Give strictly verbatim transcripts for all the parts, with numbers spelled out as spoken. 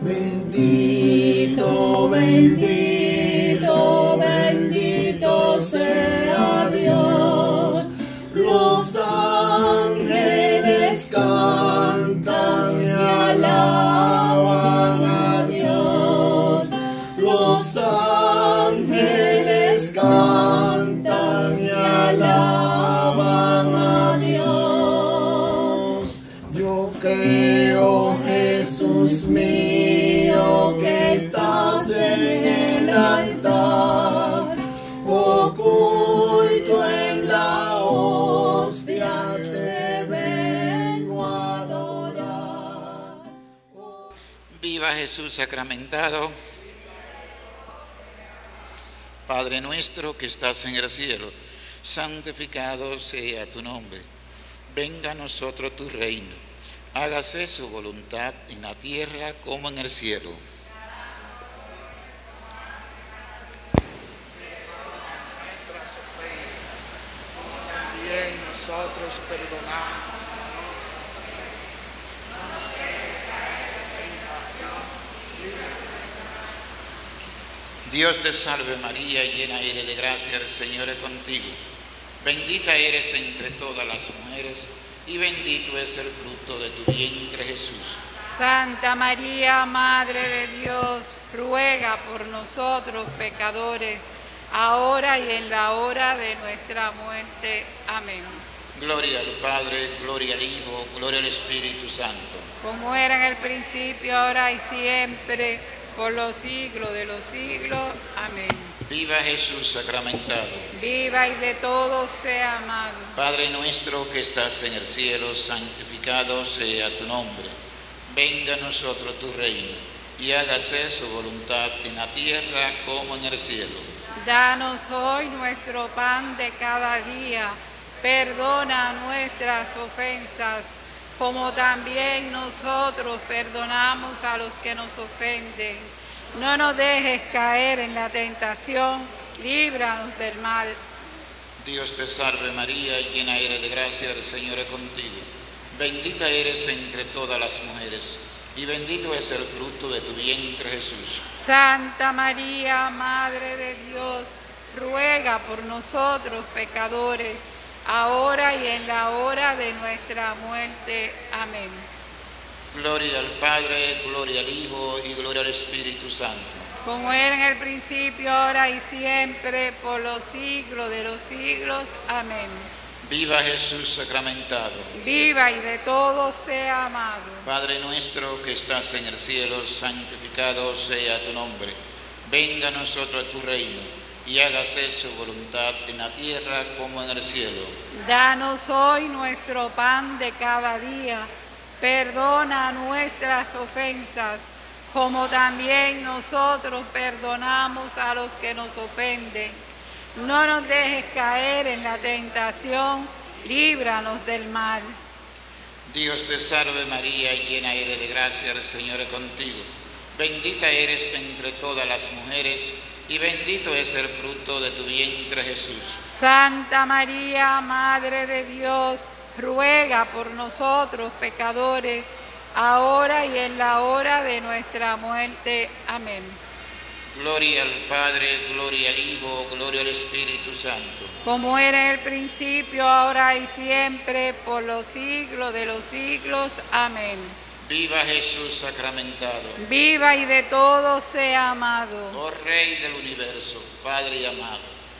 Bendito, bendito, bendito sea Dios. Los ángeles cantan y alaban a Dios. Los ángeles cantan y alaban a Dios. Yo creo, Jesús mío, que estás en el altar, oculto en la hostia, te vengo a adorar. Viva Jesús sacramentado. Padre nuestro que estás en el cielo, santificado sea tu nombre. Venga a nosotros tu reino. Hágase su voluntad en la tierra como en el cielo. Nuestras ofensas, como también nosotros perdonamos. Dios te salve María, llena eres de gracia, el Señor es contigo. Bendita eres entre todas las mujeres, y bendito es el fruto de tu vientre, Jesús. Santa María, Madre de Dios, ruega por nosotros pecadores, ahora y en la hora de nuestra muerte. Amén. Gloria al Padre, gloria al Hijo, gloria al Espíritu Santo. Como era en el principio, ahora y siempre, por los siglos de los siglos. Amén. Viva Jesús sacramentado. Viva y de todos sea amado. Padre nuestro que estás en el cielo, santificado sea tu nombre. Venga a nosotros tu reino, y hágase su voluntad en la tierra como en el cielo. Danos hoy nuestro pan de cada día. Perdona nuestras ofensas, como también nosotros perdonamos a los que nos ofenden. No nos dejes caer en la tentación, líbranos del mal. Dios te salve María, llena eres de gracia, el Señor es contigo. Bendita eres entre todas las mujeres, y bendito es el fruto de tu vientre, Jesús. Santa María, Madre de Dios, ruega por nosotros pecadores, ahora y en la hora de nuestra muerte. Amén. Gloria al Padre, gloria al Hijo y gloria al Espíritu Santo. Como era en el principio, ahora y siempre, por los siglos de los siglos. Amén. Viva Jesús sacramentado. Viva y de todos sea amado. Padre nuestro que estás en el cielo, santificado sea tu nombre. Venga a nosotros tu reino, y hágase su voluntad en la tierra como en el cielo. Danos hoy nuestro pan de cada día. Perdona nuestras ofensas, como también nosotros perdonamos a los que nos ofenden. No nos dejes caer en la tentación, líbranos del mal. Dios te salve María, llena eres de gracia, el Señor es contigo. Bendita eres entre todas las mujeres, y bendito es el fruto de tu vientre, Jesús. Santa María, Madre de Dios, ruega por nosotros pecadores, ahora y en la hora de nuestra muerte. Amén. Gloria al Padre, gloria al Hijo, gloria al Espíritu Santo. Como era en el principio, ahora y siempre, por los siglos de los siglos. Amén. Viva Jesús sacramentado. Viva y de todos sea amado. Oh Rey del universo, Padre y amado,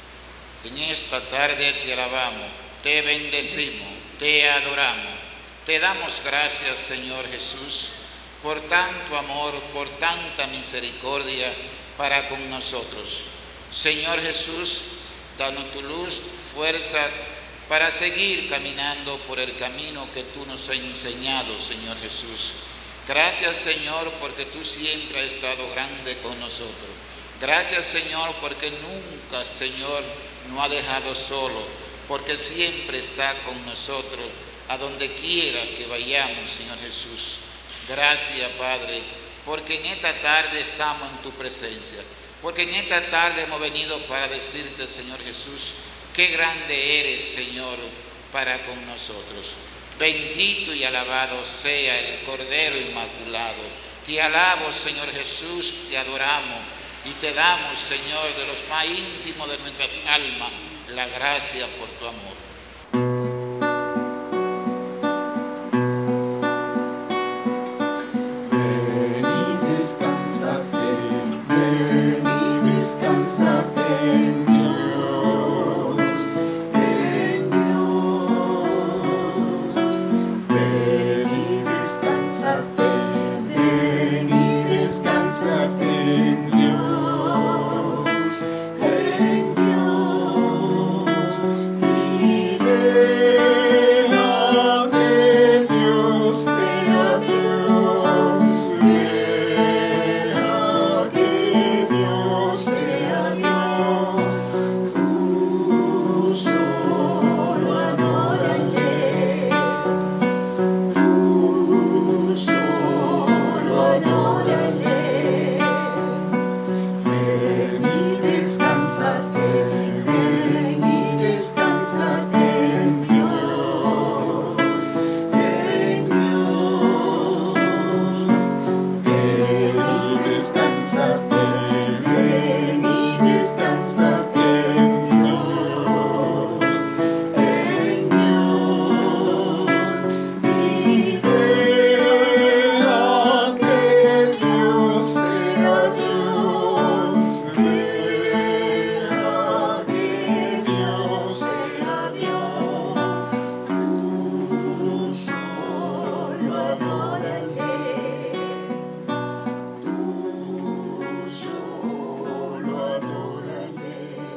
en esta tarde te alabamos, te bendecimos, te adoramos, te damos gracias, Señor Jesús, por tanto amor, por tanta misericordia para con nosotros. Señor Jesús, danos tu luz, fuerza para seguir caminando por el camino que tú nos has enseñado, Señor Jesús. Gracias, Señor, porque tú siempre has estado grande con nosotros. Gracias, Señor, porque nunca, Señor, nos ha dejado solo, porque siempre está con nosotros a donde quiera que vayamos, Señor Jesús. Gracias, Padre, porque en esta tarde estamos en tu presencia, porque en esta tarde hemos venido para decirte, Señor Jesús, qué grande eres, Señor, para con nosotros. Bendito y alabado sea el Cordero Inmaculado, Te alabo, Señor Jesús, te adoramos y te damos, Señor, de los más íntimos de nuestras almas, la gracia por tu amor. Ven y descánsate, ven y descánsate en Dios, en Dios. Ven y descánsate, ven y descánsate en Dios, en Dios. Y deja que Dios sea Dios, deja que Dios sea Dios. Tú solo adórale, tú solo adórale. Ven y descánsate, ven y descánsate en Dios, en Dios. Ven y descánsate, ven y descánsate en Dios, en Dios. Y deja que Dios sea Dios, deja que Dios sea Dios. Tú solo adórale, tú solo adórale,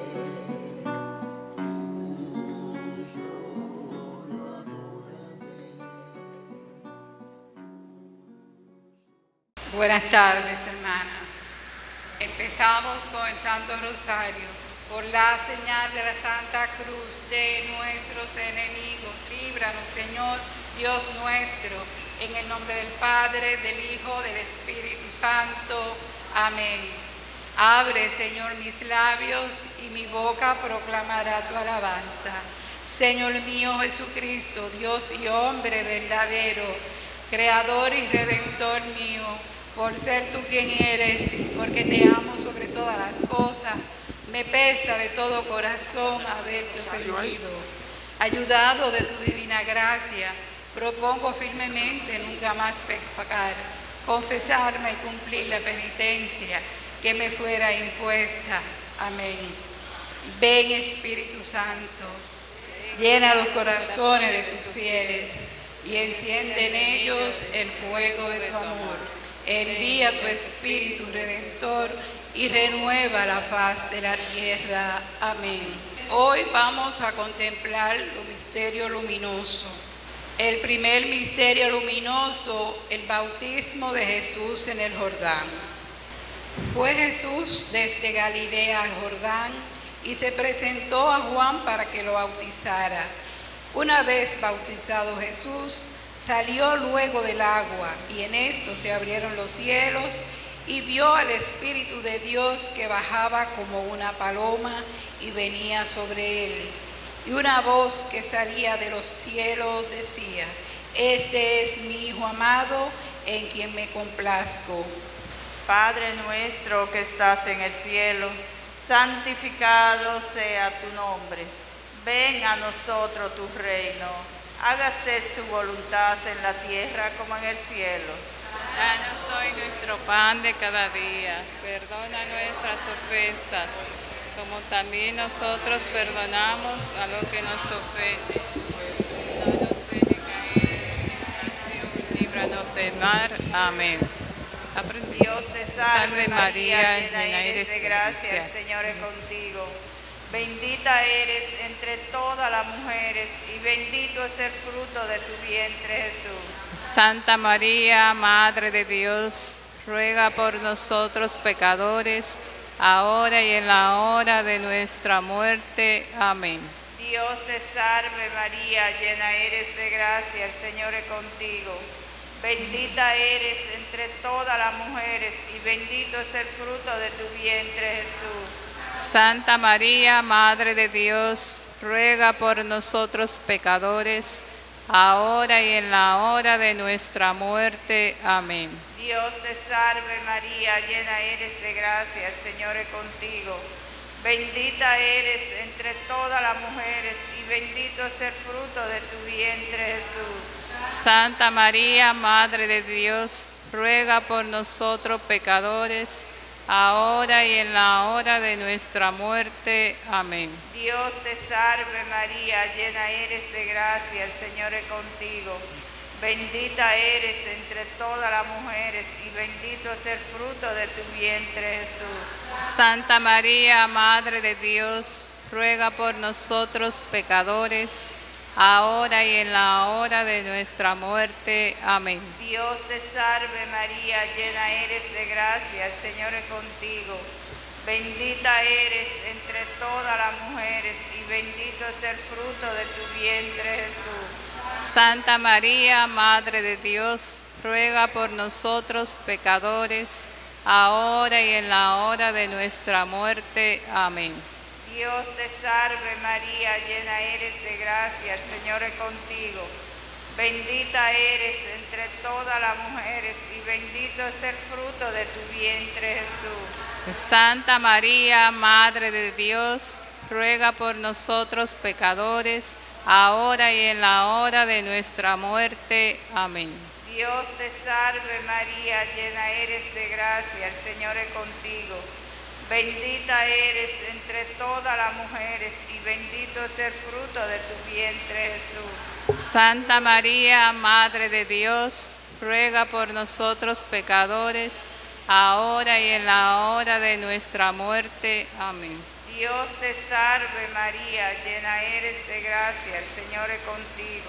tú solo adórale. Buenas tardes, hermanos. Empezamos con el Santo Rosario. Por la señal de la Santa Cruz de nuestros enemigos, líbranos, Señor, Dios nuestro, en el nombre del Padre, del Hijo, del Espíritu Santo. Amén. Abre, Señor, mis labios y mi boca proclamará tu alabanza. Señor mío Jesucristo, Dios y hombre verdadero, Creador y Redentor mío, por ser tú quien eres y porque te amo sobre todas las cosas, me pesa de todo corazón haberte ofendido. Ayudado de tu divina gracia, propongo firmemente nunca más pecar, confesarme y cumplir la penitencia que me fuera impuesta. Amén. Ven, Espíritu Santo, llena los corazones de tus fieles y enciende en ellos el fuego de tu amor. Envía tu Espíritu Redentor y renueva la faz de la tierra. Amén. Hoy vamos a contemplar los misterios luminosos. El primer misterio luminoso, el bautismo de Jesús en el Jordán. Fue Jesús desde Galilea al Jordán y se presentó a Juan para que lo bautizara. Una vez bautizado Jesús, salió luego del agua y en esto se abrieron los cielos y vio al Espíritu de Dios que bajaba como una paloma y venía sobre él. Y una voz que salía de los cielos decía: Este es mi Hijo amado, en quien me complazco. Padre nuestro que estás en el cielo, santificado sea tu nombre. Ven a nosotros tu reino. Hágase tu voluntad en la tierra como en el cielo. Danos hoy nuestro pan de cada día. Perdona nuestras ofensas, como también nosotros perdonamos a los que nos ofenden. No nos dejes caer en tentación, líbranos del mal. Amén. Aprendí. Dios te salve, María, llena eres de gracia, el Señor es contigo. Bendita eres entre todas las mujeres y bendito es el fruto de tu vientre, Jesús. Santa María, Madre de Dios, ruega por nosotros pecadores, ahora y en la hora de nuestra muerte. Amén. Dios te salve, María, llena eres de gracia, el Señor es contigo. Bendita eres entre todas las mujeres y bendito es el fruto de tu vientre, Jesús. Santa María, Madre de Dios, ruega por nosotros pecadores, ahora y en la hora de nuestra muerte. Amén. Dios te salve María, llena eres de gracia, el Señor es contigo. Bendita eres entre todas las mujeres y bendito es el fruto de tu vientre, Jesús. Santa María, Madre de Dios, ruega por nosotros pecadores, ahora y en la hora de nuestra muerte. Amén. Dios te salve María, llena eres de gracia, el Señor es contigo. Bendita eres entre todas las mujeres y bendito es el fruto de tu vientre, Jesús. Santa María, Madre de Dios, ruega por nosotros pecadores, ahora y en la hora de nuestra muerte. Amén. Dios te salve María, llena eres de gracia, el Señor es contigo. Bendita eres entre todas las mujeres y bendito es el fruto de tu vientre, Jesús. Santa María, Madre de Dios, ruega por nosotros pecadores, ahora y en la hora de nuestra muerte. Amén. Dios te salve María, llena eres de gracia, el Señor es contigo. Bendita eres entre todas las mujeres y bendito es el fruto de tu vientre, Jesús. Santa María, Madre de Dios, ruega por nosotros pecadores, ahora y en la hora de nuestra muerte. Amén. Dios te salve María, llena eres de gracia, el Señor es contigo. Bendita eres entre todas las mujeres y bendito es el fruto de tu vientre, Jesús. Santa María, Madre de Dios, ruega por nosotros pecadores, ahora y en la hora de nuestra muerte. Amén. Dios te salve María, llena eres de gracia, el Señor es contigo.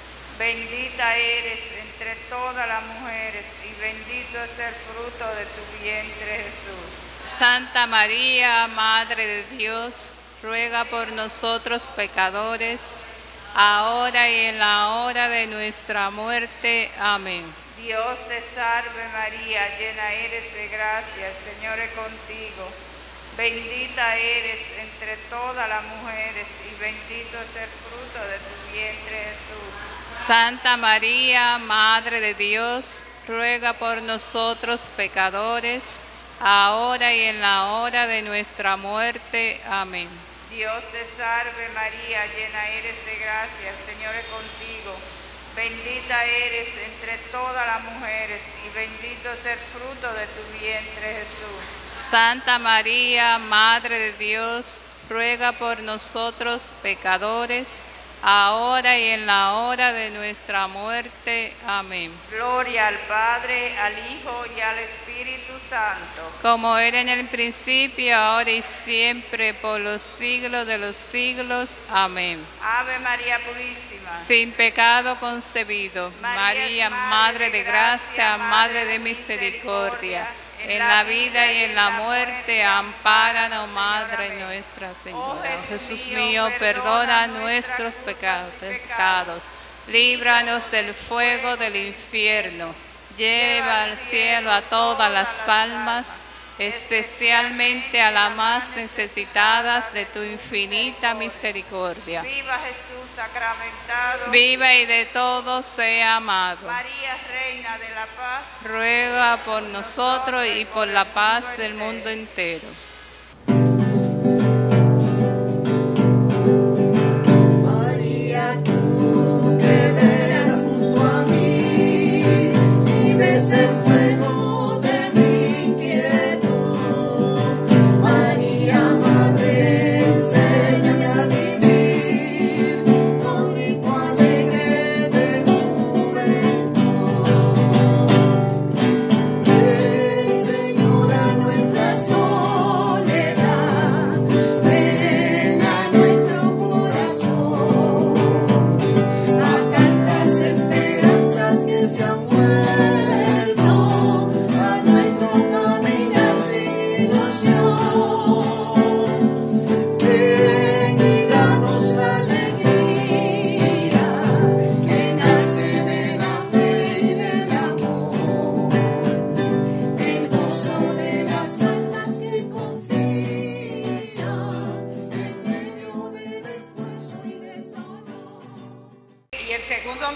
Bendita eres entre todas las mujeres y bendito es el fruto de tu vientre, Jesús. Santa María, Madre de Dios, ruega por nosotros pecadores, ahora y en la hora de nuestra muerte. Amén. Dios te salve María, llena eres de gracia, el Señor es contigo. Bendita eres entre todas las mujeres y bendito es el fruto de tu vientre, Jesús. Santa María, Madre de Dios, ruega por nosotros pecadores, ahora y en la hora de nuestra muerte. Amén. Dios te salve María, llena eres de gracia, el Señor es contigo. Bendita eres entre todas las mujeres y bendito es el fruto de tu vientre, Jesús. Santa María, Madre de Dios, ruega por nosotros pecadores, ahora y en la hora de nuestra muerte. Amén. Gloria al Padre, al Hijo y al Espíritu Santo. Como era en el principio, ahora y siempre, por los siglos de los siglos. Amén. Ave María Purísima. Sin pecado concebido, María, Madre de gracia, Madre de misericordia, en la vida y en la muerte, ampáranos, Madre nuestra Señora. Jesús mío, perdona nuestros pecados, líbranos del fuego del infierno, lleva al cielo a todas las almas, especialmente a las más necesitadas de tu infinita misericordia. Viva Jesús sacramentado. Viva y de todos sea amado. María, Reina de la Paz. Ruega por nosotros y por la paz del mundo entero. María, tú que veas junto a mí y ves el fuego de mi inquietud. María, Madre, enséñame a vivir con ritmo alegre de juventud. Ven, Señora, nuestra soledad, ven a nuestro corazón, a tantas esperanzas que se han muerto, a nuestro caminar sin ilusión. Ven y danos la alegría que nace de la fe y del amor, el gozo de las almas que confían en medio del esfuerzo y del dolor. Y el segundo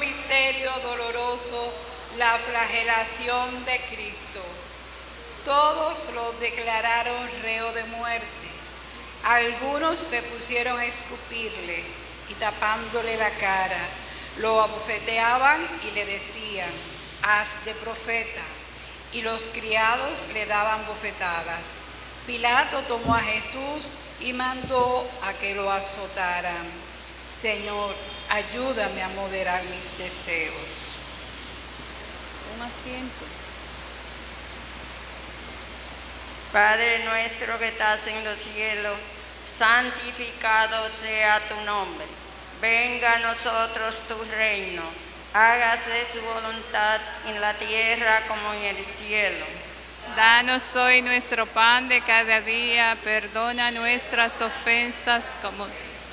la flagelación de Cristo. Todos lo declararon reo de muerte. Algunos se pusieron a escupirle y tapándole la cara, lo abofeteaban y le decían: haz de profeta. Y los criados le daban bofetadas. Pilato tomó a Jesús y mandó a que lo azotaran. Señor, ayúdame a moderar mis deseos. Un asiento. Padre nuestro que estás en los cielos, santificado sea tu nombre. Venga a nosotros tu reino. Hágase su voluntad en la tierra como en el cielo. Danos hoy nuestro pan de cada día. Perdona nuestras ofensas como...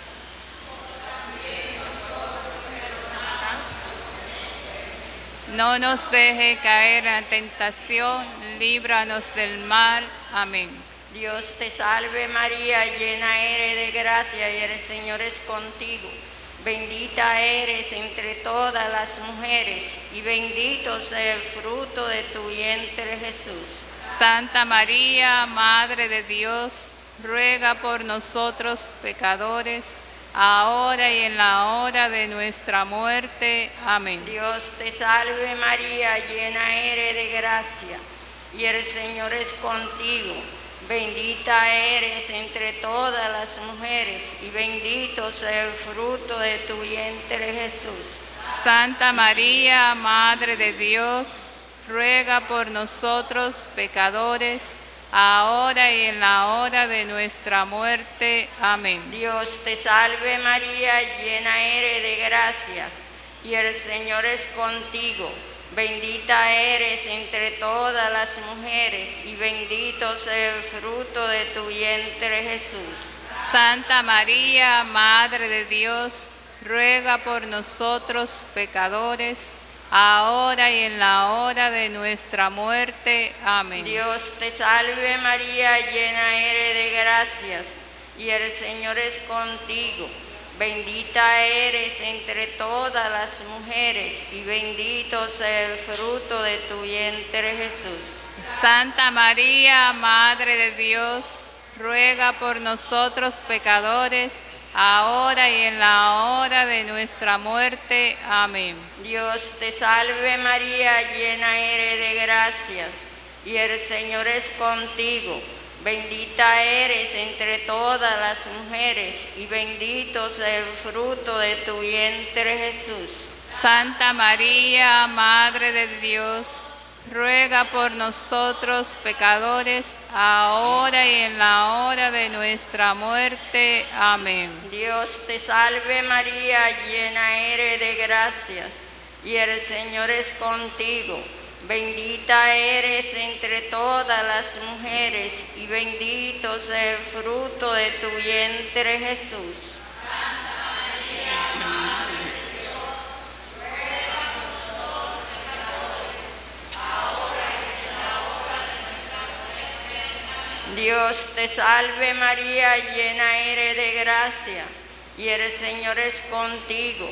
No nos deje caer en la tentación, líbranos del mal. Amén. Dios te salve María, llena eres de gracia y el Señor es contigo. Bendita eres entre todas las mujeres y bendito sea el fruto de tu vientre Jesús. Santa María, Madre de Dios, ruega por nosotros pecadores, ahora y en la hora de nuestra muerte. Amén. Dios te salve María, llena eres de gracia y el Señor es contigo. Bendita eres entre todas las mujeres y bendito sea el fruto de tu vientre Jesús. Santa María, Madre de Dios, ruega por nosotros pecadores, ahora y en la hora de nuestra muerte. Amén. Dios te salve María, llena eres de gracias y el Señor es contigo. Bendita eres entre todas las mujeres y bendito sea el fruto de tu vientre Jesús. Santa María, Madre de Dios, ruega por nosotros pecadores, ahora y en la hora de nuestra muerte. Amén. Dios te salve María, llena eres de gracias y el Señor es contigo. Bendita eres entre todas las mujeres y bendito sea el fruto de tu vientre Jesús. Santa María, Madre de Dios, ruega por nosotros pecadores, ahora y en la hora de nuestra muerte. Amén. Dios te salve María, llena eres de gracias y el Señor es contigo. Bendita eres entre todas las mujeres y bendito sea el fruto de tu vientre Jesús. Santa María, Madre de Dios, ruega por nosotros pecadores, ahora y en la hora de nuestra muerte. Amén. Dios te salve María, llena eres de gracia y el Señor es contigo. Bendita eres entre todas las mujeres y bendito sea el fruto de tu vientre Jesús. Santa María, Madre de Dios, ruega por nosotros pecadores, ahora y en la hora de nuestra muerte. Amén. Dios te salve María, llena eres de gracia y el Señor es contigo.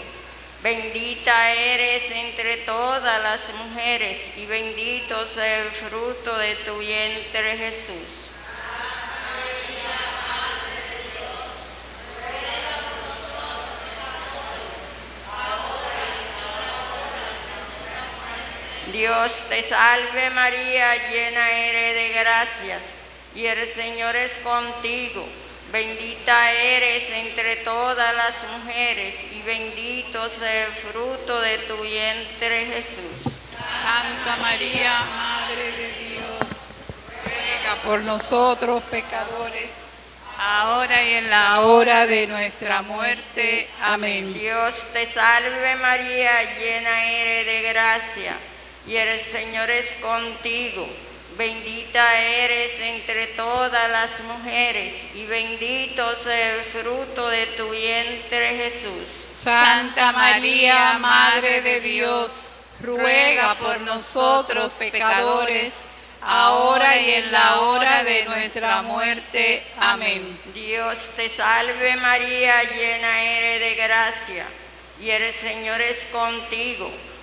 Bendita eres entre todas las mujeres y bendito sea el fruto de tu vientre Jesús. Santa María, Madre de Dios, ruega por nosotros pecadores, ahora y en la hora de nuestra muerte. Dios te salve María, llena eres de gracias y el Señor es contigo. Bendita eres entre todas las mujeres y bendito sea el fruto de tu vientre Jesús. Santa María, Madre de Dios, ruega por nosotros pecadores, ahora y en la hora de nuestra muerte. Amén. Dios te salve María, llena eres de gracia y el Señor es contigo. Bendita eres entre todas las mujeres y bendito sea el fruto de tu vientre Jesús. Santa María, Madre de Dios, ruega por nosotros pecadores, ahora y en la hora de nuestra muerte. Amén. Dios te salve María, llena eres de gracia y el Señor es contigo.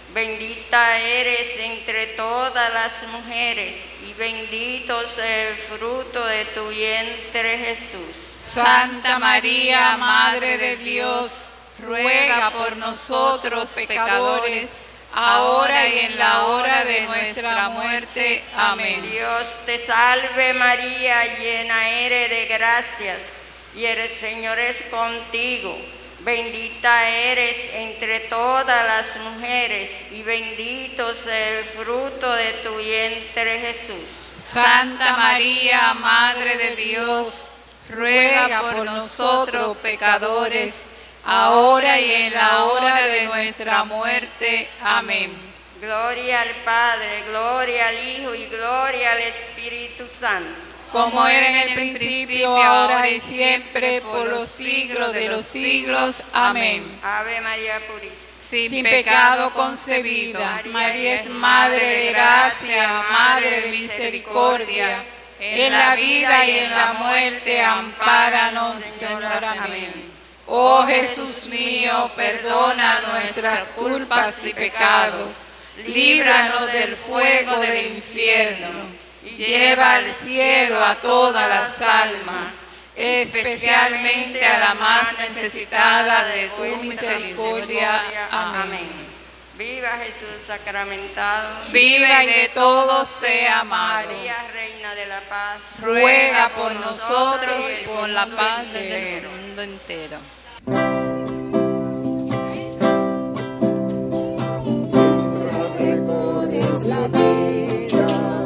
Bendita eres entre todas las mujeres, y bendito sea el fruto de tu vientre, Jesús. Santa María, Madre de Dios, ruega por nosotros pecadores, ahora y en la hora de nuestra muerte. Amén. Dios te salve María, llena eres de gracias, y el Señor es contigo. Bendita eres entre todas las mujeres, y bendito sea el fruto de tu vientre, Jesús. Santa María, Madre de Dios, ruega por nosotros pecadores, ahora y en la hora de nuestra muerte. Amén. Gloria al Padre, gloria al Hijo y gloria al Espíritu Santo. Como era en el principio, ahora y siempre, por los siglos de los siglos. Amén. Ave María Purísima. Sin pecado concebida, María es Madre de gracia, Madre de misericordia. En la vida y en la muerte, ampáranos, Señor. Amén. Oh Jesús mío, perdona nuestras culpas y pecados, líbranos del fuego del infierno, y lleva al cielo a todas las almas, especialmente a la más necesitada de tu misericordia. Amén. Viva Jesús sacramentado. Viva y de todos sea amado. María, Reina de la Paz, Ruega por nosotros y por la paz del mundo entero. Es la vida,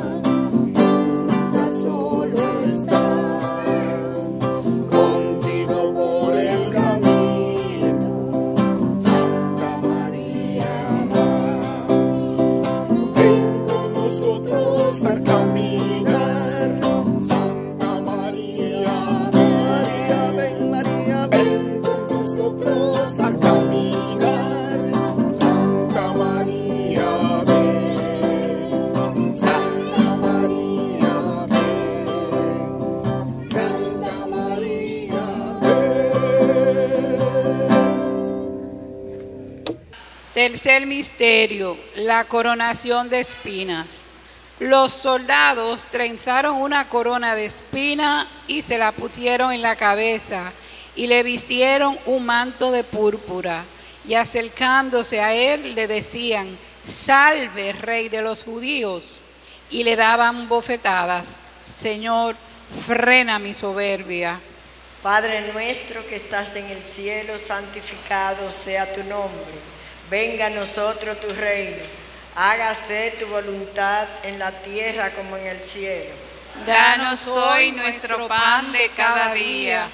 nunca solo estar contigo por el camino, Santa María va. Ven con nosotros a caminar, Santa María, María, ven María, ven con nosotros a caminar, Santa María, ven. Santa María, ven. Santa María, ven. Tercer misterio, la coronación de espinas. Los soldados trenzaron una corona de espina y se la pusieron en la cabeza y le vistieron un manto de púrpura. Y acercándose a él le decían: Salve, Rey de los judíos. Y le daban bofetadas. Señor, frena mi soberbia. Padre nuestro que estás en el cielo, santificado sea tu nombre. Venga a nosotros tu reino. Hágase tu voluntad en la tierra como en el cielo. Danos hoy nuestro pan de cada día.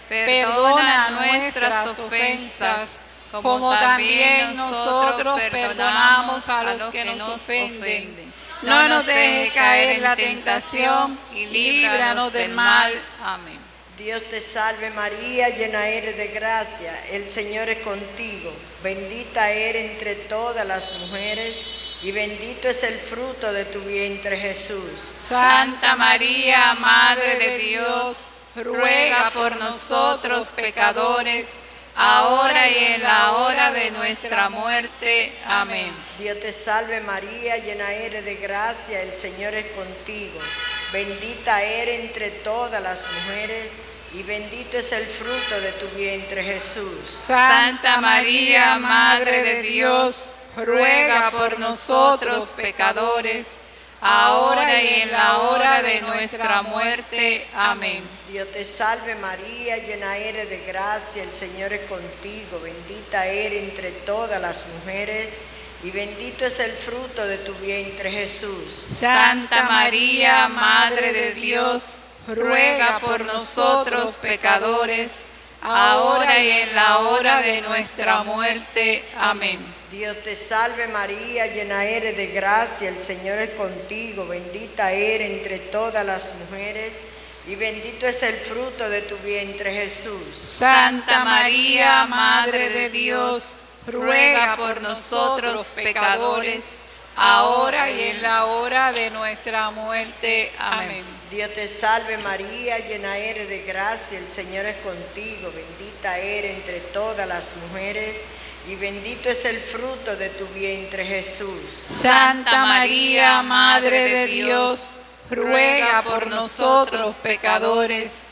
Perdona nuestras ofensas, como también nosotros perdonamos a los que nos ofenden. No nos dejes caer en la tentación y líbranos del mal. Amén. Dios te salve María, llena eres de gracia, el Señor es contigo. Bendita eres entre todas las mujeres, y bendito es el fruto de tu vientre, Jesús. Santa María, Madre de Dios, ruega por nosotros pecadores, ahora y en la hora de nuestra muerte. Amén. Dios te salve María, llena eres de gracia, el Señor es contigo. Bendita eres entre todas las mujeres, y bendito es el fruto de tu vientre, Jesús. Santa María, Madre de Dios, ruega por nosotros pecadores, ahora y en la hora de nuestra muerte. Amén. Dios te salve María, llena eres de gracia, el Señor es contigo. Bendita eres entre todas las mujeres, y bendito es el fruto de tu vientre, Jesús. Santa María, Madre de Dios, ruega por nosotros pecadores, ahora y en la hora de nuestra muerte. Amén. Dios te salve María, llena eres de gracia, el Señor es contigo. Bendita eres entre todas las mujeres, y bendito es el fruto de tu vientre, Jesús. Santa María, Madre de Dios, ruega por nosotros pecadores, ahora y en la hora de nuestra muerte. Amén. Dios te salve María, llena eres de gracia, el Señor es contigo. Bendita eres entre todas las mujeres, y bendito es el fruto de tu vientre, Jesús. Santa María, Madre de Dios, ruega por nosotros pecadores,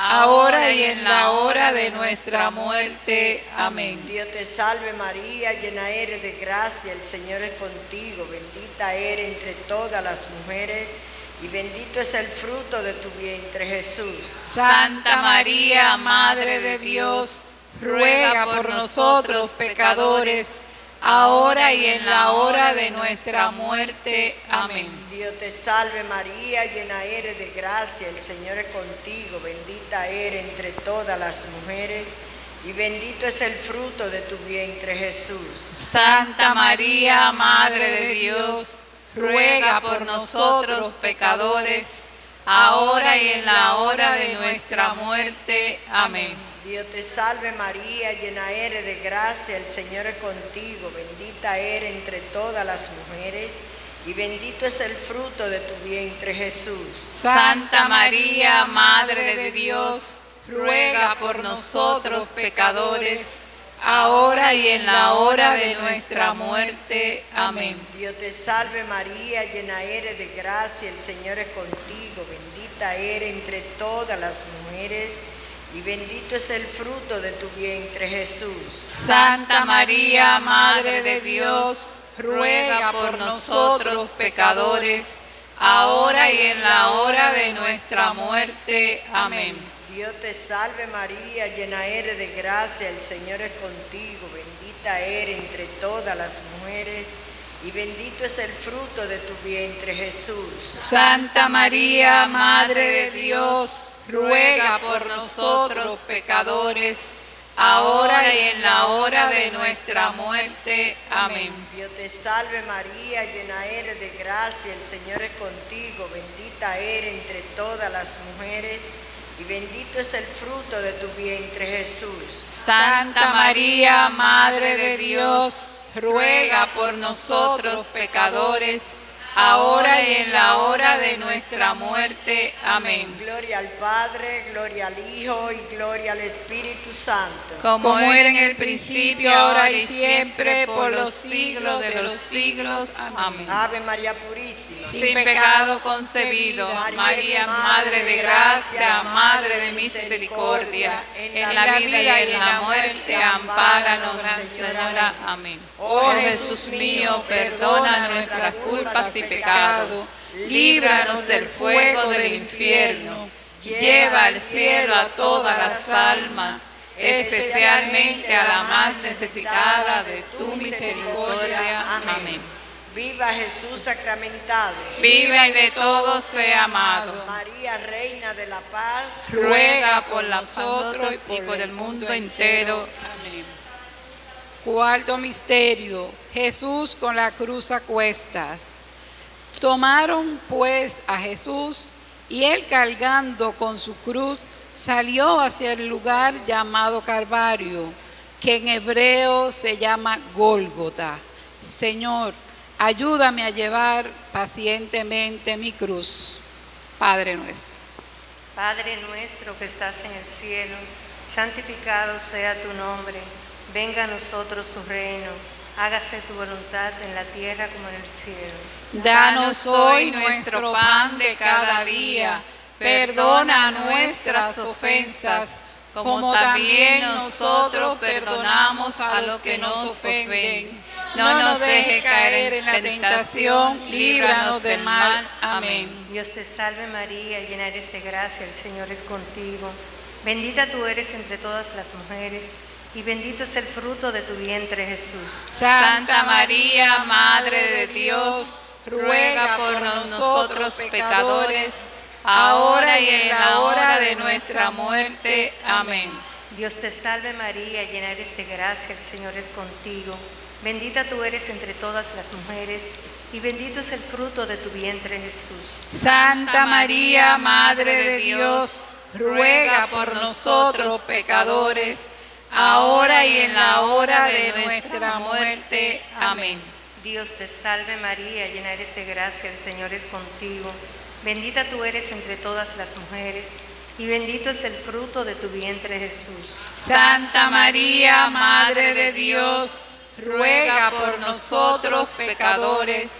ahora y en la hora de nuestra muerte. Amén. Dios te salve María, llena eres de gracia, el Señor es contigo, bendita eres entre todas las mujeres, y bendito es el fruto de tu vientre, Jesús. Santa María, Madre de Dios, ruega por nosotros pecadores, ahora y en la hora de nuestra muerte. Amén. Dios te salve María, llena eres de gracia, el Señor es contigo, bendita eres entre todas las mujeres, y bendito es el fruto de tu vientre, Jesús. Santa María, Madre de Dios, ruega por nosotros pecadores, ahora y en la hora de nuestra muerte. Amén. Dios te salve María, llena eres de gracia, el Señor es contigo, bendita eres entre todas las mujeres, y bendito es el fruto de tu vientre, Jesús. Santa María, Madre de Dios, ruega por nosotros pecadores, ahora y en la hora de nuestra muerte. Amén. Dios te salve María, llena eres de gracia, el Señor es contigo, bendita eres entre todas las mujeres, y bendito es el fruto de tu vientre, Jesús. Santa María, Madre de Dios, ruega por nosotros pecadores, ahora y en la hora de nuestra muerte. Amén. Dios te salve María, llena eres de gracia, el Señor es contigo, bendita eres entre todas las mujeres, y bendito es el fruto de tu vientre, Jesús. Santa María, Madre de Dios, ruega por nosotros pecadores, ahora y en la hora de nuestra muerte. Amén. Dios te salve María, llena eres de gracia, el Señor es contigo, bendita eres entre todas las mujeres, y bendito es el fruto de tu vientre, Jesús. Santa María, Madre de Dios, ruega por nosotros pecadores, ahora y en la hora de nuestra muerte. Amén. Gloria al Padre, gloria al Hijo y gloria al Espíritu Santo. Como era en el principio, ahora y siempre, por los siglos de los siglos. Amén. Ave María Purísima, sin pecado concebido, María, Madre de gracia, Madre de misericordia, en la vida y en la muerte, ampáranos, Gran Señora. Amén. Oh Jesús mío, perdona nuestras culpas y pecados, líbranos del fuego del infierno, lleva al cielo a todas las almas, especialmente a la más necesitada de tu misericordia. Amén. Viva Jesús sacramentado. Viva y de todos sea amado. María, Reina de la Paz, ruega por nosotros y por el mundo entero. Amén. Cuarto misterio: Jesús con la cruz a cuestas. Tomaron pues a Jesús, y él cargando con su cruz salió hacia el lugar llamado Calvario, que en hebreo se llama Gólgota. Señor, ayúdame a llevar pacientemente mi cruz. Padre nuestro. Padre nuestro que estás en el cielo, santificado sea tu nombre. Venga a nosotros tu reino. Hágase tu voluntad en la tierra como en el cielo. Danos hoy nuestro pan de cada día. Perdona nuestras ofensas, como también nosotros perdonamos a los que nos ofenden. No nos deje caer en la tentación, líbranos del mal. Amén. Dios te salve María, llena eres de gracia, el Señor es contigo. Bendita tú eres entre todas las mujeres, y bendito es el fruto de tu vientre, Jesús. Santa María, Madre de Dios, ruega por nosotros pecadores, ahora y en la hora de nuestra muerte. Amén. Dios te salve María, llena eres de gracia, el Señor es contigo. Bendita tú eres entre todas las mujeres, y bendito es el fruto de tu vientre, Jesús. Santa María, Madre de Dios, ruega por nosotros pecadores, ahora y en la hora de nuestra muerte. Amén. Dios te salve María, llena eres de gracia, el Señor es contigo. Bendita tú eres entre todas las mujeres, y bendito es el fruto de tu vientre, Jesús. Santa María, Madre de Dios, ruega por nosotros pecadores,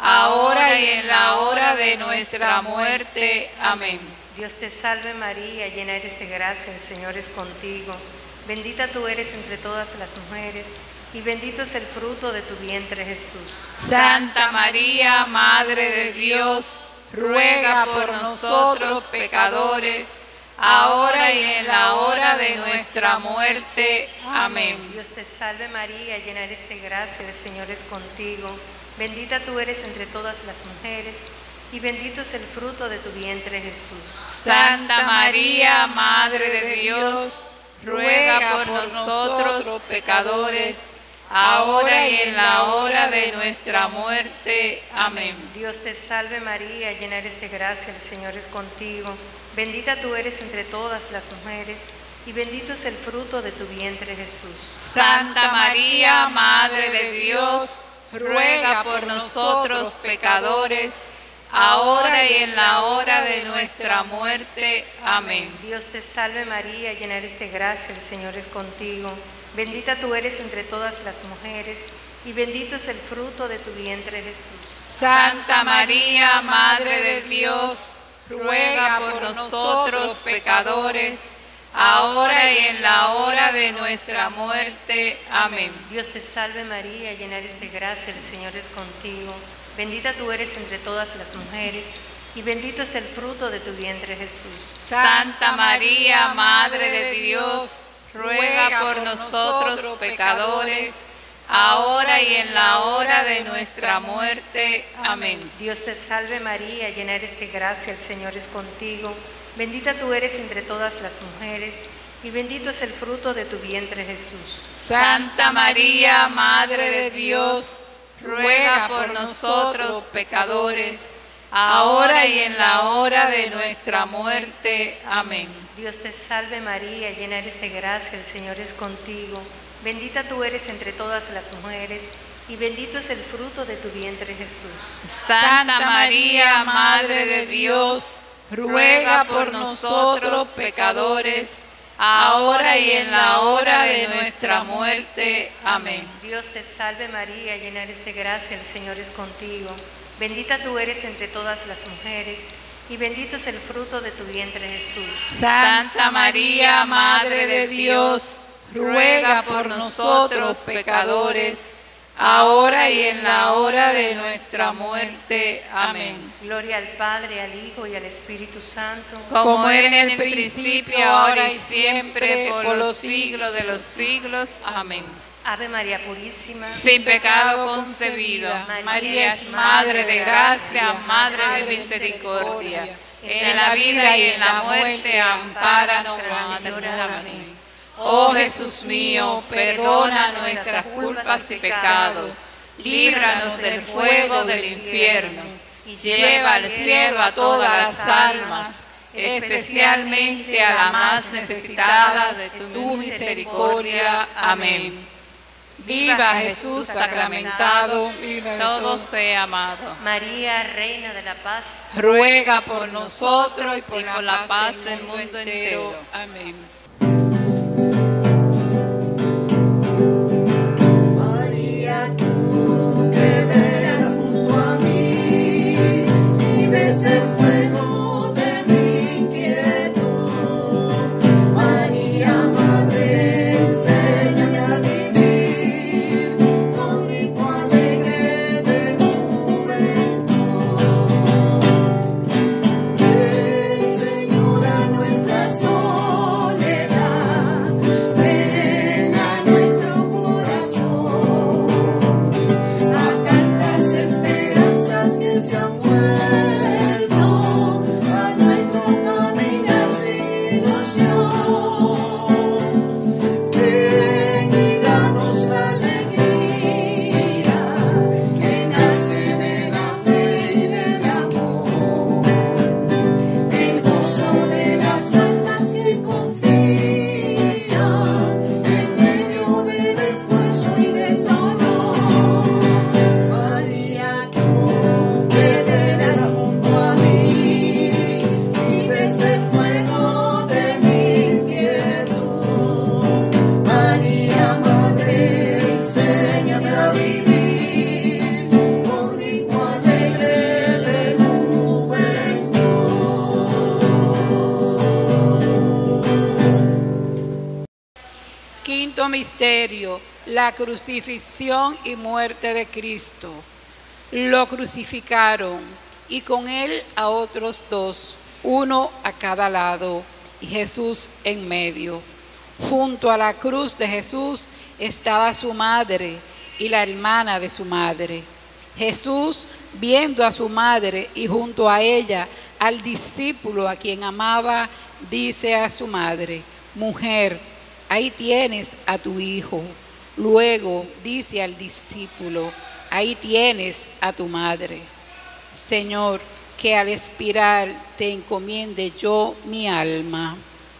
ahora y en la hora de nuestra muerte. Amén. Dios te salve María, llena eres de gracia, el Señor es contigo. Bendita tú eres entre todas las mujeres, y bendito es el fruto de tu vientre, Jesús. Santa María, Madre de Dios, ruega por nosotros pecadores, ahora y en la hora de nuestra muerte. Amén. Dios te salve María, llena eres de gracia, el Señor es contigo. Bendita tú eres entre todas las mujeres, y bendito es el fruto de tu vientre, Jesús. Santa María, Madre de Dios, ruega por nosotros pecadores, ahora y en la hora de nuestra muerte. Amén. Dios te salve María, llena eres de gracia, el Señor es contigo. Bendita tú eres entre todas las mujeres, y bendito es el fruto de tu vientre, Jesús. Santa María, Madre de Dios, ruega por nosotros pecadores, ahora y en la hora de nuestra muerte. Amén. Dios te salve María, llena eres de gracia, el Señor es contigo. Bendita tú eres entre todas las mujeres, y bendito es el fruto de tu vientre, Jesús. Santa María, Madre de Dios, ruega por nosotros pecadores, ahora y en la hora de nuestra muerte. Amén. Dios te salve María, llena eres de gracia, el Señor es contigo. Bendita tú eres entre todas las mujeres, y bendito es el fruto de tu vientre, Jesús. Santa María, Madre de Dios, ruega por nosotros pecadores, ahora y en la hora de nuestra muerte. Amén. Dios te salve María, llena eres de gracia, el Señor es contigo. Bendita tú eres entre todas las mujeres, y bendito es el fruto de tu vientre, Jesús. Santa María, Madre de Dios, ruega por nosotros pecadores, ahora y en la hora de nuestra muerte. Amén. Dios te salve María, llena eres de gracia, el Señor es contigo. Bendita tú eres entre todas las mujeres, y bendito es el fruto de tu vientre, Jesús. Santa María, Madre de Dios, ruega por nosotros pecadores, ahora y en la hora de nuestra muerte. Amén. Dios te salve María, llena eres de gracia, el Señor es contigo. Bendita tú eres entre todas las mujeres, y bendito es el fruto de tu vientre, Jesús. Santa María, Madre de Dios, ruega por nosotros pecadores, ahora y en la hora de nuestra muerte. Amén. Gloria al Padre, al Hijo y al Espíritu Santo, como era en el principio, ahora y siempre, por los siglos de los siglos. Amén. Ave María Purísima, sin pecado concebida, María es Madre de gracia, Madre de misericordia. En la vida y en la muerte, ampáranos, Amén. Oh Jesús mío, perdona nuestras culpas y pecados, líbranos del fuego del infierno, y lleva al cielo a todas las almas, especialmente a la más necesitada de tu misericordia. Amén. Viva Jesús sacramentado, todo sea amado. María, Reina de la Paz, ruega por nosotros y por la paz del mundo entero. Amén. María, tú que veas junto a mí y ves el fuego de mi inquietud. María, Madre, enséñame a vivir con ritmo alegre de juventud. Ven, Señora, nuestra soledad, ven a nuestro corazón, a tantas esperanzas que se han muerto, a nuestro caminar sin ilusión. Ven y danos la alegría que nace de la fe y del amor, el gozo de las almas que confían en medio del esfuerzo y del dolor. María, tú que Quinto misterio, la crucifixión y muerte de Cristo. Lo crucificaron y con él a otros dos, uno a cada lado, y Jesús en medio. Junto a la cruz de Jesús estaba su madre y la hermana de su madre. Jesús, viendo a su madre y junto a ella al discípulo a quien amaba, dice a su madre: mujer, ahí tienes a tu hijo. Luego dice al discípulo: ahí tienes a tu madre. Señor, que al expirar te encomiende yo mi alma.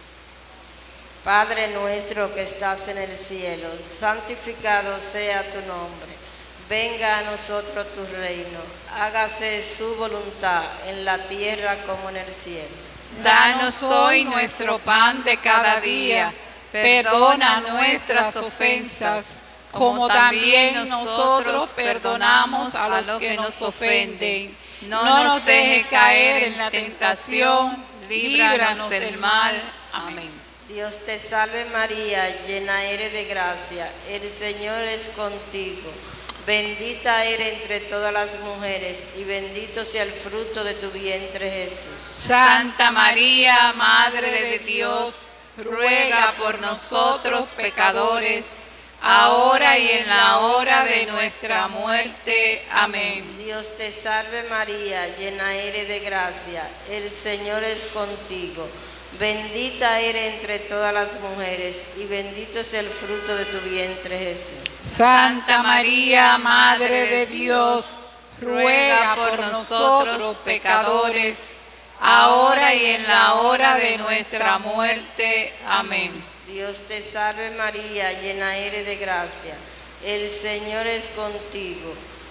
Padre nuestro que estás en el cielo, santificado sea tu nombre. Venga a nosotros tu reino. Hágase su voluntad en la tierra como en el cielo. Danos hoy nuestro pan de cada día. Perdona nuestras ofensas, como también nosotros perdonamos a los que nos ofenden. No nos deje caer en la tentación, líbranos del mal. Amén. Dios te salve María, llena eres de gracia, el Señor es contigo. Bendita eres entre todas las mujeres y bendito sea el fruto de tu vientre Jesús. Santa María, Madre de Dios, ruega por nosotros pecadores, ahora y en la hora de nuestra muerte. Amén. Dios te salve María, llena eres de gracia, el Señor es contigo. Bendita eres entre todas las mujeres y bendito es el fruto de tu vientre Jesús. Santa María, Madre de Dios, ruega por nosotros pecadores, ahora y en la hora de nuestra muerte. Amén. Dios te salve María, llena eres de gracia, el Señor es contigo.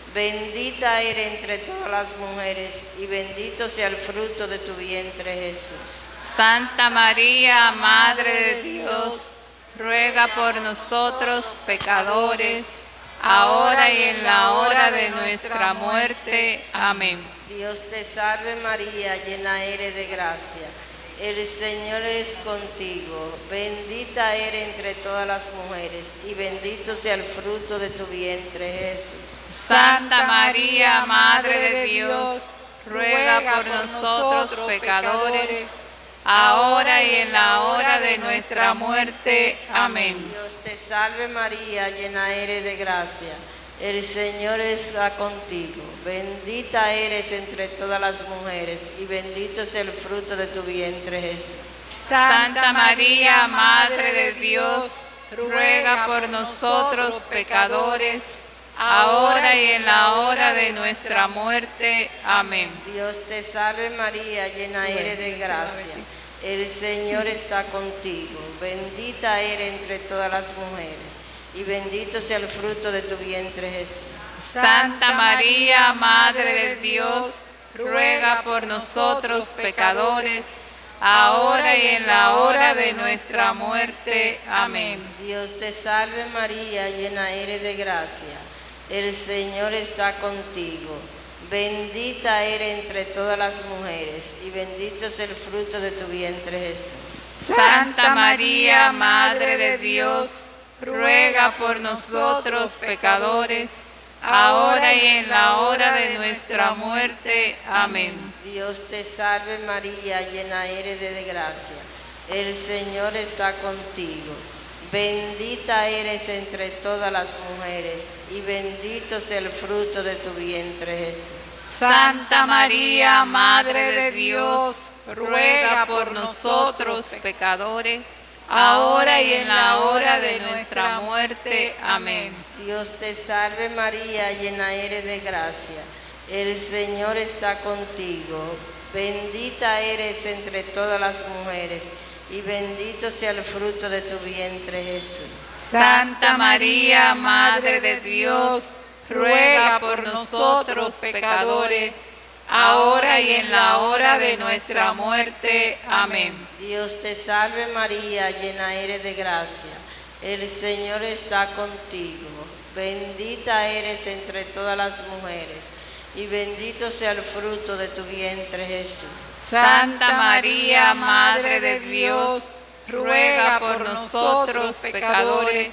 Bendita eres entre todas las mujeres y bendito sea el fruto de tu vientre Jesús. Santa María, Madre de Dios, ruega por nosotros pecadores, ahora y en la hora de nuestra muerte. Amén. Dios te salve María, llena eres de gracia, el Señor es contigo. Bendita eres entre todas las mujeres y bendito sea el fruto de tu vientre Jesús. Santa María, Madre de Dios, ruega por nosotros pecadores, ahora y en la hora de nuestra muerte. Amén. Dios te salve María, llena eres de gracia, el Señor está contigo. Bendita eres entre todas las mujeres y bendito es el fruto de tu vientre Jesús. Santa María, Madre de Dios, ruega por nosotros pecadores, ahora y en la hora de nuestra muerte. Amén. Dios te salve María, llena eres de gracia, el Señor está contigo. Bendita eres entre todas las mujeres y bendito sea el fruto de tu vientre Jesús. Santa María, Madre de Dios, ruega por nosotros pecadores, ahora y en la hora de nuestra muerte. Amén. Dios te salve María, llena eres de gracia, el Señor está contigo. Bendita eres entre todas las mujeres y bendito es el fruto de tu vientre Jesús. Santa María, Madre de Dios, ruega por nosotros pecadores, ahora y en la hora de nuestra muerte. Amén. Dios te salve María, llena eres de gracia, el Señor está contigo. Bendita eres entre todas las mujeres y bendito es el fruto de tu vientre Jesús. Santa María, Madre de Dios, ruega por nosotros pecadores, ahora y en la hora de nuestra muerte. Amén. Dios te salve María, llena eres de gracia, el Señor está contigo. Bendita eres entre todas las mujeres y bendito sea el fruto de tu vientre Jesús. Santa María, Madre de Dios, ruega por nosotros pecadores, ahora y en la hora de nuestra muerte. Amén. Dios te salve María, llena eres de gracia, el Señor está contigo. Bendita eres entre todas las mujeres y bendito sea el fruto de tu vientre Jesús. Santa María, Madre de Dios, ruega por nosotros pecadores,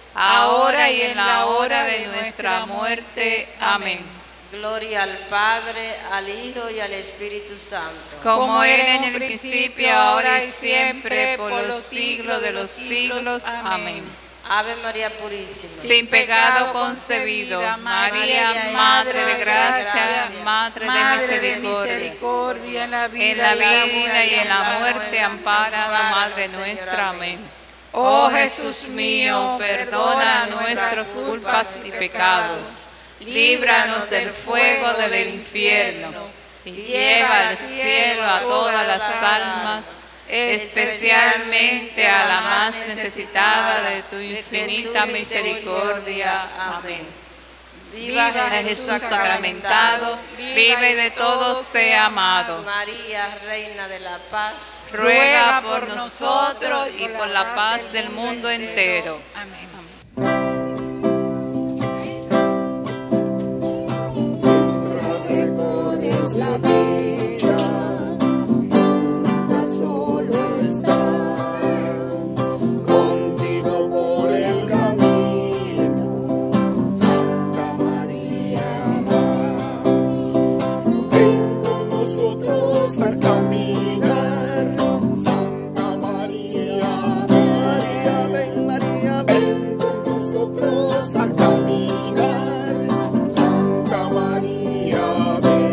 ahora y en la hora de nuestra muerte. Amén. Gloria al Padre, al Hijo y al Espíritu Santo. Como era en el principio, ahora y siempre, por los siglos de los siglos. Amén. Ave María Purísima, sin pecado concebido, María, Madre de gracia, Madre de misericordia, en la vida y en la muerte, ampara, Madre nuestra. Amén. Oh Jesús mío, perdona nuestras culpas y pecados, líbranos del fuego del infierno, y lleva al cielo a todas las almas, especialmente a la más necesitada de tu infinita misericordia. Amén. Viva Jesús sacramentado, vive de todos sea amado. María, Reina de la Paz, ruega por nosotros y por la paz del mundo entero. Amén. Es la vida, nunca solo estar contigo por el camino, Santa María va. Ven con nosotros al caminar, Santa María, María, ven María, ven con nosotros al caminar, Santa María, ven.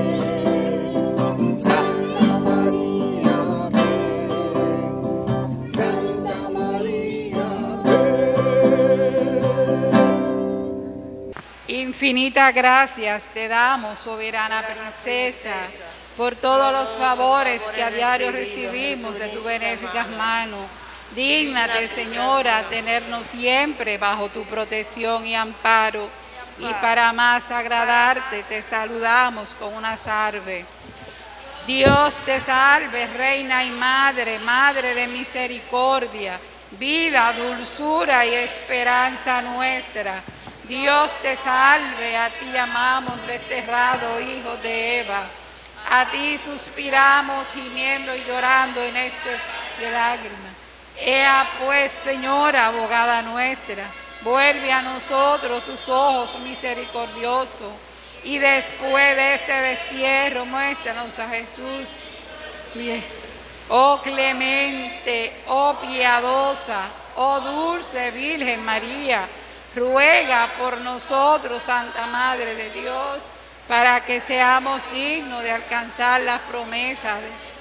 Infinitas gracias te damos, soberana princesa, por todos los favores que a diario recibimos de tus benéficas manos. Dígnate, Señora, tenernos siempre bajo tu protección y amparo. Y para más agradarte, te saludamos con una salve. Dios te salve, Reina y Madre, Madre de misericordia, vida, dulzura y esperanza nuestra. Dios te salve, a ti llamamos desterrado hijo de Eva. A ti suspiramos, gimiendo y llorando en este de lágrimas. Ea pues, Señora, abogada nuestra, vuelve a nosotros tus ojos misericordiosos, y después de este destierro, muéstranos a Jesús. Bien. Oh clemente, oh piadosa, oh dulce Virgen María, ruega por nosotros, Santa Madre de Dios, para que seamos dignos de alcanzar las promesas.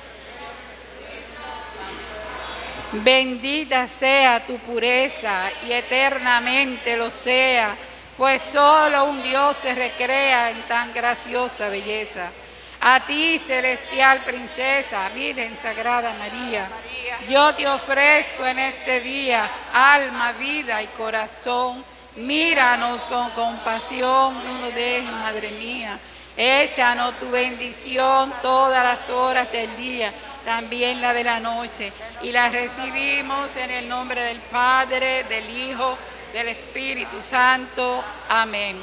Bendita sea tu pureza y eternamente lo sea, pues solo un Dios se recrea en tan graciosa belleza. A ti, celestial princesa, Virgen Sagrada María, yo te ofrezco en este día alma, vida y corazón. Míranos con compasión, no nos dejes, Madre mía. Échanos tu bendición todas las horas del día, también la de la noche. Y la recibimos en el nombre del Padre, del Hijo, del Espíritu Santo. Amén.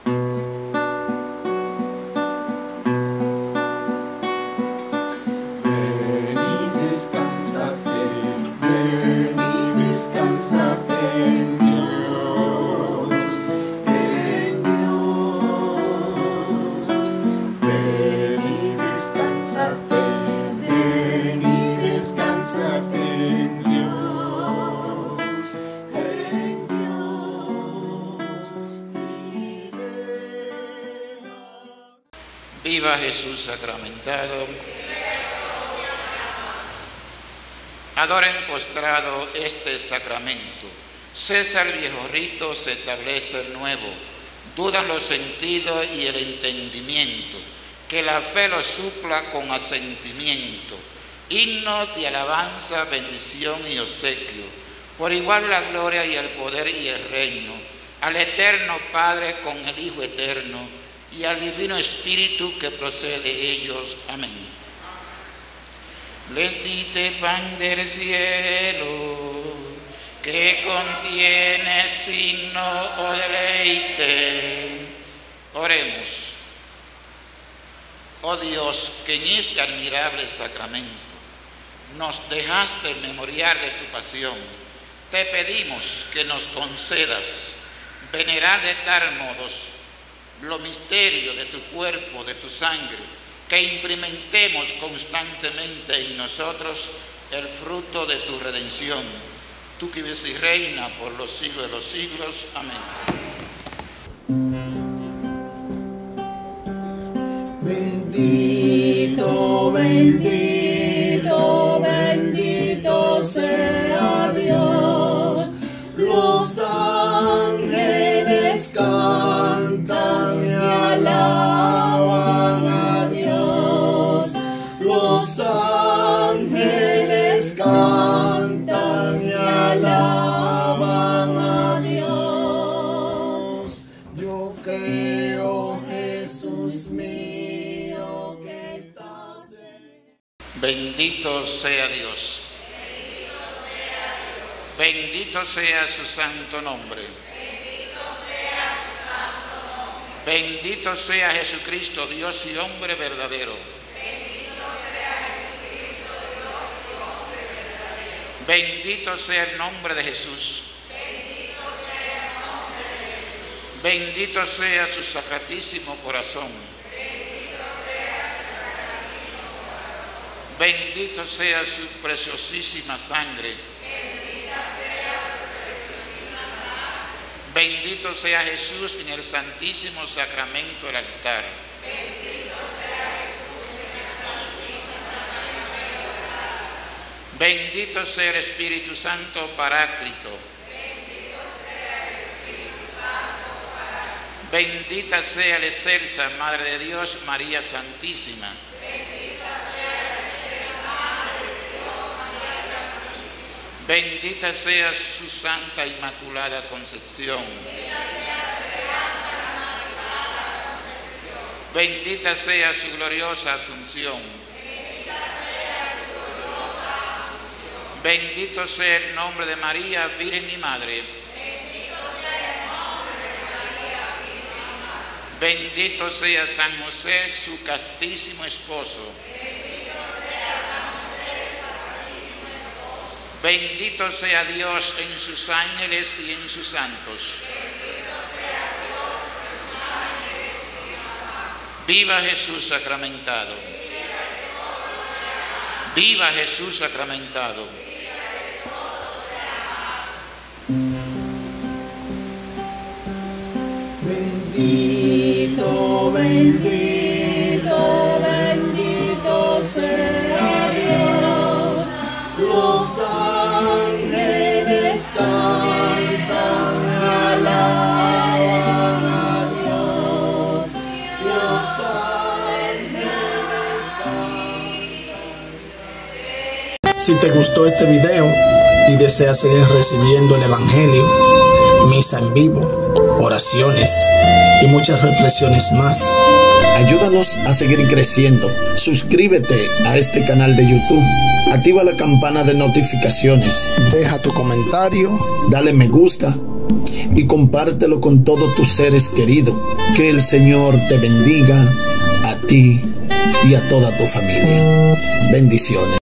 Ven y descánsate, ven y descánsate en Dios, en Dios. Ven y descánsate, ven y descánsate en Dios, en Dios. Y ven. Viva Jesús sacramentado. Adoren postrado este sacramento. Cesa el viejo rito, se establece el nuevo. Dudan los sentidos y el entendimiento. Que la fe lo supla con asentimiento. Himno de alabanza, bendición y obsequio. Por igual la gloria y el poder y el reino. Al eterno Padre con el Hijo eterno. Y al divino Espíritu que procede de ellos. Amén. Les diste pan del cielo, que contiene signo o deleite. Oremos. Oh Dios, que en este admirable sacramento nos dejaste el memorial de tu pasión, te pedimos que nos concedas venerar de tal modo los misterios de tu cuerpo, de tu sangre, que implementemos constantemente en nosotros el fruto de tu redención. Tú que vives y reinas por los siglos de los siglos. Amén. Bendito, bendito, bendito sea Dios. Los ángeles cantan y alaban a Dios. Los ángeles cantan y alaban a Dios. Yo creo, Jesús mío, que estás en... Bendito sea Dios. Bendito sea su santo nombre. Bendito sea Jesucristo, Dios y hombre verdadero. Bendito sea el nombre de Jesús. Bendito sea su sacratísimo corazón. Bendito sea su preciosísima sangre. Bendito sea Jesús en el santísimo sacramento del altar. Bendito sea el Espíritu Santo Paráclito. Bendita sea la excelsa Madre de Dios, María Santísima. Bendita sea su Santa Inmaculada Concepción. Bendita sea su gloriosa Asunción. Bendito sea el nombre de María, Virgen y Madre. Bendito sea San José, su castísimo esposo. Bendito sea Dios en sus ángeles y en sus santos. Viva Jesús sacramentado. Viva Jesús sacramentado. Bendito, bendito, bendito sea Dios. Los ángeles cantan, alaban a Dios. Los ángeles cantan. Si te gustó este video y deseas seguir recibiendo el Evangelio, misa en vivo, oraciones y muchas reflexiones más, ayúdanos a seguir creciendo. Suscríbete a este canal de YouTube, activa la campana de notificaciones, deja tu comentario, dale me gusta y compártelo con todos tus seres queridos. Que el Señor te bendiga a ti y a toda tu familia. Bendiciones.